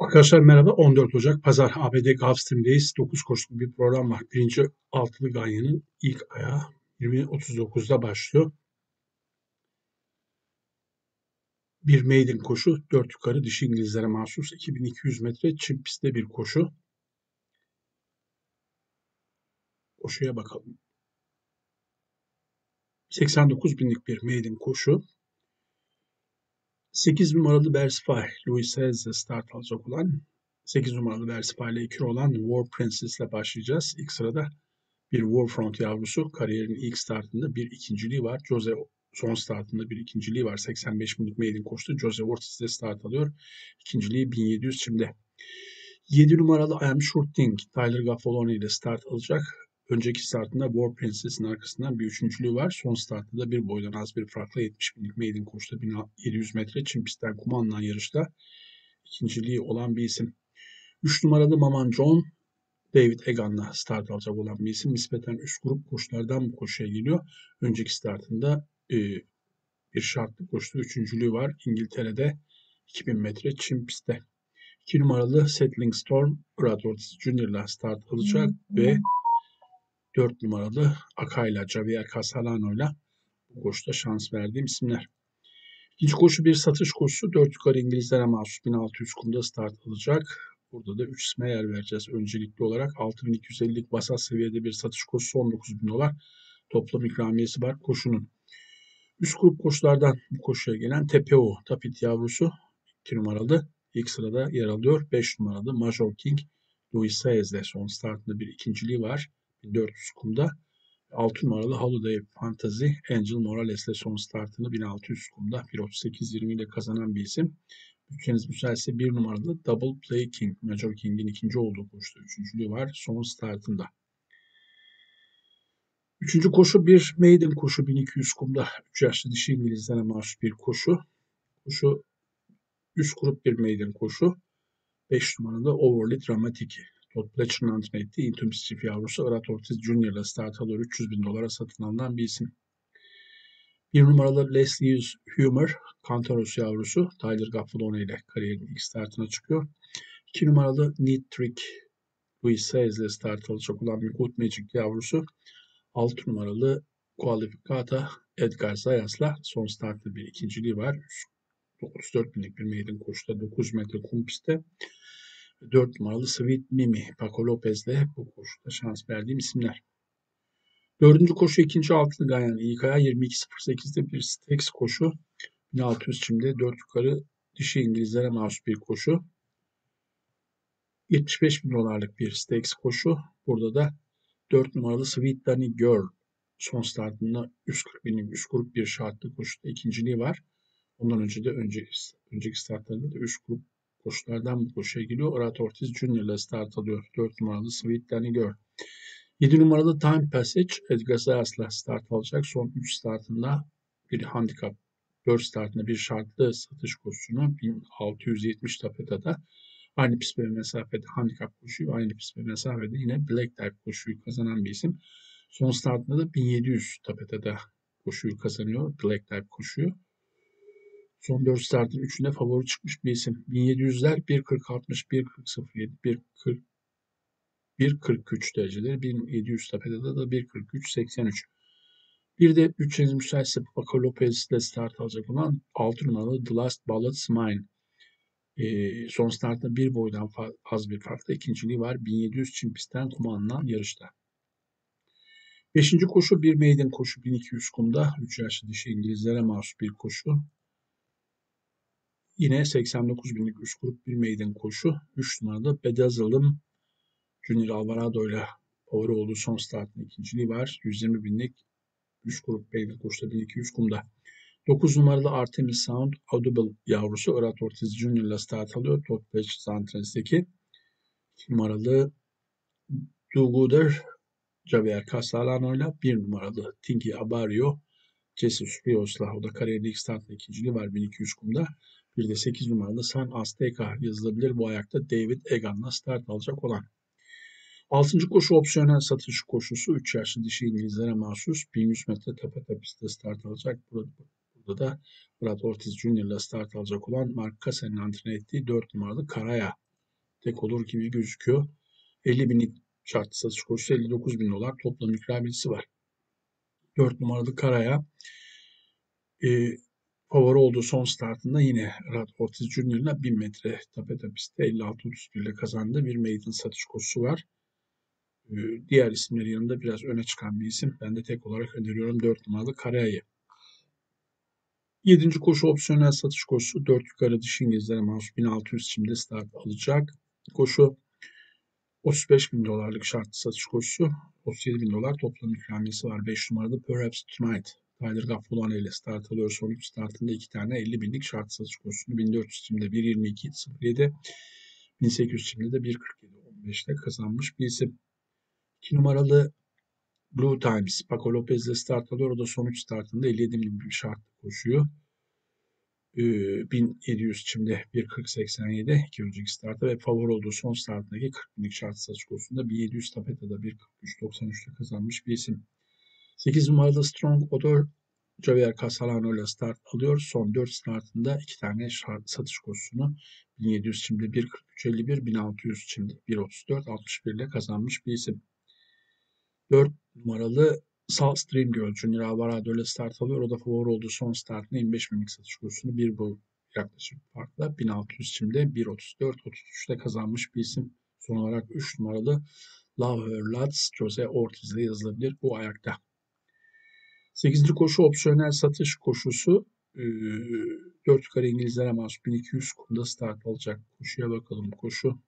Arkadaşlar merhaba. 14 Ocak Pazar ABD Gulfstream'deyiz. 9 koşulu bir program var. Birinci altılı ganyanın ilk ayağı 20.39'da başlıyor. Bir maiden koşu, 4 yukarı dişi İngilizlere mahsus 2200 metre çim pistte bir koşu. Koşuya bakalım. 89 binlik bir maiden koşu. 8 numaralı Versify, Louis Hayes'le start alacak olan 8 numaralı Versify ile 2 olan War Princess ile başlayacağız. İlk sırada bir Warfront yavrusu. Kariyerinin ilk startında bir ikinciliği var. Jose son startında bir ikinciliği var. 85 binlik maiden koştu. Jose Ortiz de start alıyor. İkinciliği 1700 şimdi. 7 numaralı I Am Shooting Tyler Gaffaloni ile start alacak. Önceki startında War Princess'in arkasından bir üçüncülüğü var. Son startta da bir boydan az bir farkla 70 binlik maiden koştu. 1700 metre çim pistten kuma alınan yarışta ikinciliği olan bir isim. 3 numaralı Maman John David Egan'la start alacak olan bir isim. Nispeten üst grup koşulardan bu koşuya geliyor. Önceki startında bir şartlı koştu. Üçüncülüğü var. İngiltere'de 2000 metre çim pistte. 2 numaralı Settling Storm Brad Ortiz Jr.'la start alacak ve 4 numaralı Akay'la Javier Castellano'yla bu koşuda şans verdiğim isimler. İkinci koşu bir satış koşusu. 4 yukarı İngilizlere mahsus 1600 kumda start alacak. Burada da 3 isme yer vereceğiz. Öncelikli olarak 6250'lik basat seviyede bir satış koşusu 19.000 dolar. Toplam ikramiyesi var koşunun. Üst grup koşulardan bu koşuya gelen TPO, Tapit yavrusu 2 numaralı ilk sırada yer alıyor. 5 numaralı Major King, Louis Hayes'le son startında bir ikinciliği var. 1400 kumda. 6 numaralı Holiday Fantasy Angel Morales'le son startını 1600 kumda 1.38.20 ile kazanan bir isim. Bütçeniz müsaitse 1 numaralı Double Play King, Major King'in ikinci olduğu koşuda üçüncülüğü var son startında. Üçüncü koşu bir maiden koşu 1200 kumda 3 yaşlı dişi İngilizlere mahsus bir koşu. Koşu üst grup bir maiden koşu. 5 numaralı Overly Dramatic. Todd Pletcher'ın antrenör ettiği Intumis çift yavrusu Brad Ortiz Jr. ile start alıyor. 300 bin dolara satın alınan bir isim. 1 numaralı Leslie Humor, Kantaros yavrusu Tyler Gaffaloni ile kariyerin ilk startına çıkıyor. 2 numaralı Need Trick, Louis Hayes ile start alacak olan bir Good Magic yavrusu. 6 numaralı Qualificata Edgar Zayas'la son startta bir ikinciliği var. 34 binlik bir maiden koşuda 9 metre kum pistte. 4 numaralı Sweet Mimi Paco Lopez'le bu koşuda şans verdiğim isimler. Dördüncü koşu ikinci altılı Ganyan ilk ayağı 22.08'de bir Stakes koşu. 1600 çimde 4 yukarı dişi İngilizlere mahsus bir koşu. 75 bin dolarlık bir Stakes koşu. Burada da 4 numaralı Sweet Danny Girl son startında 140 binlik üst grup bir şartlı koşuda ikinciliği var. Ondan önce de önceki startlarında da üst grup koşulardan bu koşuya geliyor. Brad Ortiz Jr. ile start alıyor. 4 numaralı Sweet Danny Girl. 7 numaralı Time Passage Edgar Zayas'la start alacak. Son 3 startında bir handikap, 4 startında bir şartlı satış koşusunu 1670 tapetada aynı pist ve mesafede handikap koşuyu, aynı pist ve mesafede yine Black Type koşuyu kazanan bir isim. Son startında da 1700 tapetada koşuyu kazanıyor. Black Type koşuyu. Son 4 startın 3'ünde favori çıkmış bir isim. 1700'ler 1.40.60, 1.40.07, 1.43 dereceleri. 1700 tepede de 1.43.83. Bir de bütçeniz müsaitse Paco Lopez ile start alacak olan 6 numaralı The Last Ballad's Mine. Son startında bir boydan az bir farkla ikinciliği var. 1700 çim pistten kuma alınan yarışta. Beşinci koşu bir maiden koşu 1200 kumda. 3 yaşlı dişi İngilizlere mahsus bir koşu. Yine 89 binlik üst grup bir maiden koşu. 3 numaralı Bedazzle'ım Junior Alvarado ile favori olduğu son startın ikinciliği var. 120 binlik üst grup maiden koşuda 1200 kumda. 9 numaralı Artemis Sound Audible yavrusu Brad Ortiz Jr. ile start alıyor. Todd Pletcher antrenöründeki 2 numaralı Do Gooder Javier Castellano ile 1 numaralı Tinky Abario Jesus Rios'la, o da kariyerin ilk startında ikinciliği var 1200 kumda. Bir de 8 numaralı San Azteca yazılabilir. Bu ayakta David Egan'la start alacak olan. 6. koşu opsiyonel satış koşusu 3 yaşlı dişi İngilizlere mahsus 1100 metre tepe pistte start alacak. Burada da Brad Ortiz Jr. ile start alacak olan Mark Cassen'in antrenör ettiği 4 numaralı Karaya tek olur gibi gözüküyor. 50 binlik şartlı satış koşusu $59.000 toplam ikramiyesi var. 4 numaralı Karaya favori olduğu son startında yine Rad Ortiz Junior'la 1000 metre tapeta pistte 56-31 ile kazandığı bir maiden satış koşusu var. Diğer isimlerin yanında biraz öne çıkan bir isim. Ben de tek olarak öneriyorum 4 numaralı Karaya'yı. 7. koşu opsiyonel satış koşusu 4 yukarı dişi İngilizlere mahsus 1600 çimde start alacak. Koşu $35.000 şartlı satış koşusu. $37.000 toplam ikramiyesi var. 5 numarada Perhaps Tonight. Tyler Gaffulani ile start alıyor. Son 3 startında 2 tane 50 binlik şartlı satış koşusunu 1400 çimde 1.22.07, 1800 çimde de 1.47.15'te kazanmış bir isim. 2 numaralı Blue Times. Paco Lopez ile start alıyor. O da son 3 startında 57 binlik bir şartlı koşuyor. 1700 çimde 1.40.87 iki önceki startta ve favori olduğu son startındaki 40 binlik şart satış kursunda 1700 tapetada 1.43.93'te kazanmış bir isim. 8 numaralı Strong Odor Javier Casalano ile start alıyor. Son 4 startında 2 tane şart satış kursunu 1700 çimde 1.43.51, 1600 çimde 1.34.61 ile kazanmış bir isim. 4 numaralı South Stream Girl Junior Alvarado ile start alıyor. O da favori olduğu son startında 25 binlik satış kursunu bir bu yaklaşık farkla 1600 çimde 1.34.33'te kazanmış bir isim. Son olarak 3 numaralı Love Her Lots Jose Ortiz ile yazılabilir bu ayakta. 8. koşu opsiyonel satış koşusu 4 yukarı İngilizlere mahsus 1200 kumda start alacak. Koşuya bakalım. Koşu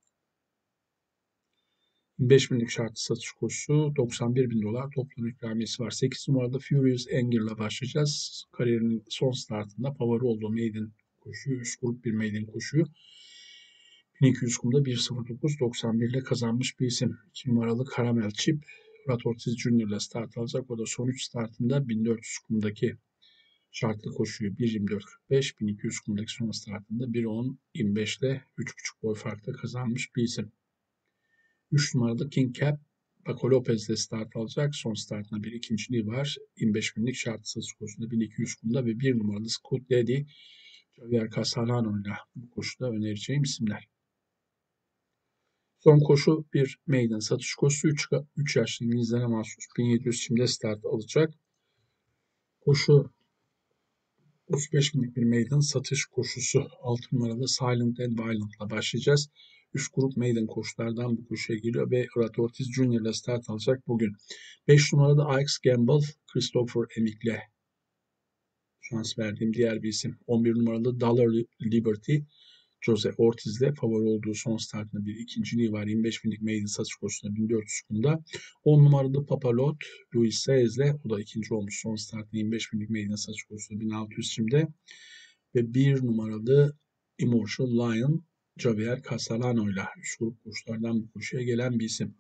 5 binlik şartlı satış koşusu $91.000 toplam ikramiyesi var. 8 numarada Furious Anger'la başlayacağız. Kariyerinin son startında favori olduğu maiden koşuyu, üst grup bir maiden koşuyu 1200 kumda 1.09.91 ile kazanmış bir isim. 2 numaralı Caramel Chip Rad Ortiz Junior ile start alacak. O da son 3 startında 1400 kumdaki şartlı koşuyu 1.24.45, 1200 kumdaki son startında 1.10.25 ile 3.5 boy farkla kazanmış bir isim. 3 numaralı King Cap Paco Lopez ile start alacak. Son startına bir ikinciliği var. 25 binlik şart satış koşusunda 1200 kumda ve 1 numaralı Scott Lady Javier Casalano ile bu koşuda önereceğim isimler. Son koşu bir maiden satış koşusu. 3 yaşlı İngilizlere mahsus 1700 çimde start alacak. Koşu 35 binlik bir maiden satış koşusu. 6 numaralı Silent and Violent ile başlayacağız. Üst grup maiden koşulardan bu koşuya giriyor ve Rad Ortiz Junior ile start alacak bugün. 5 numarada Ix Gamble, Christopher Emik'le şans verdiğim diğer bir isim. 11 numaralı Dollar Liberty, Jose Ortiz ile favori olduğu son startında bir ikinciliği var. 25 binlik maiden satış koşusunda 1400 kumda. 10 numaralı Papalot, Luis Saez ile o da ikinci olmuş son startında 25 binlik maiden satış koşusunda 1600 çimde. Ve 1 numaralı Immortal Lion, Javier Casalano ile üst grup koşulardan bu koşuya gelen bir isim.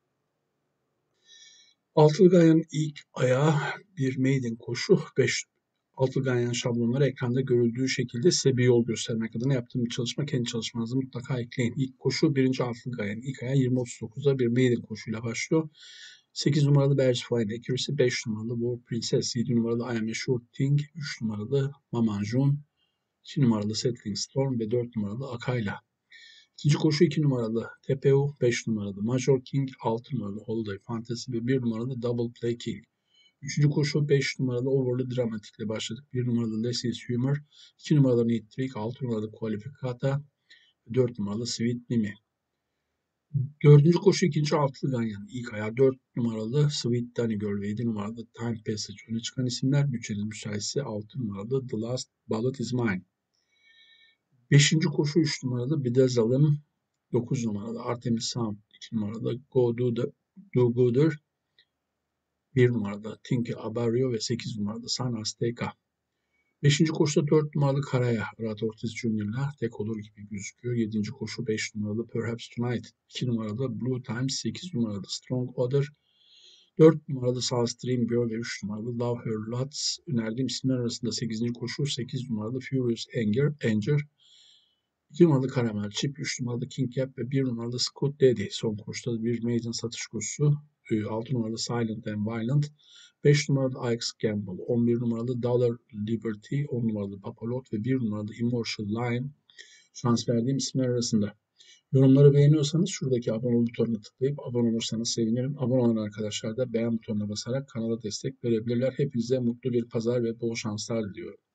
Altılı Ganyan'ın ilk ayağı bir maiden koşu. 5 Altılı Ganyan şablonları ekranda görüldüğü şekilde size bir yol göstermek adına yaptığım bir çalışma. Kendi çalışmanızı mutlaka ekleyin. İlk koşu 1. Altılı Ganyan'ın ilk ayağı 20.39'da bir maiden koşuyla başlıyor. 8 numaralı Bears Fine Accuracy, 5 numaralı War Princess, 7 numaralı I Am a Sure Thing, 3 numaralı Mama June, 2 numaralı Settling Storm ve 4 numaralı Akayla. İkinci koşu 2 numaralı TPU, 5 numaralı Major King, 6 numaralı Holiday Fantasy ve 1 numaralı Double Play King. Üçüncü koşu 5 numaralı Overly Dramatic ile başladık. 1 numaralı Leslie's Humor, 2 numaralı Need Trick, 6 numaralı Qualificata, 4 numaralı Sweet Mimi. Dördüncü koşu ikinci altılı ganyan. İlk ayağı 4 numaralı Sweet Danny Girl ve 7 numaralı Time Passage öne çıkan isimler. Bütçenin müsaitse 6 numaralı The Last Bullet Is Mine. Beşinci koşu 3 numaralı Bedazzle'ın, 9 numaralı Artemis Sound, 2 numaralı Do Gooder, 1 numaralı Tinky Abario ve 8 numaralı San Azteca. Beşinci koşuda 4 numaralı Karaya Rad Ortiz Junior'la tek olur gibi gözüküyor. 7. koşu 5 numaralı Perhaps Tonight, 2 numaralı Blue Times, 8 numaralı Strong Odor, 4 numaralı South Stream Girl ve 3 numaralı Love Her Lots. Önerdiğim isimler arasında 8. koşu 8 numaralı Furious Anger, 2 numaralı Caramel Chip, 3 numaralı King Cap ve 1 numaralı Scott Daddy. Son koşuda bir maiden satış koşusu. 6 numaralı Silent and Violent, 5 numaralı Ix Gamble, 11 numaralı Dollar Liberty, 10 numaralı Papalot ve 1 numaralı Immortal Lion şans verdiğim isimler arasında. Yorumları beğeniyorsanız şuradaki abone ol butonuna tıklayıp abone olursanız sevinirim. Abone olan arkadaşlar da beğen butonuna basarak kanala destek verebilirler. Hepinize mutlu bir pazar ve bol şanslar diliyorum.